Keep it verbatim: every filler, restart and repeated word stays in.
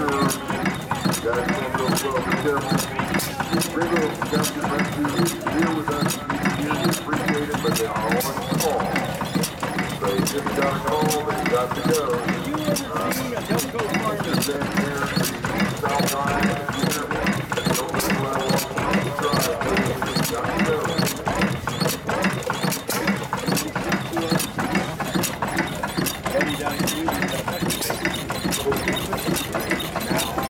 sure. Guys, don't go slow. Be careful. Greenville County Rescue is here with us here. We appreciate it, but they are on call. So you just got a call, but you got to go. Did you ever see a Delco farm? Just in here, the south side here. Don't let them walk on the drive. Please, got to go. Eddie down here.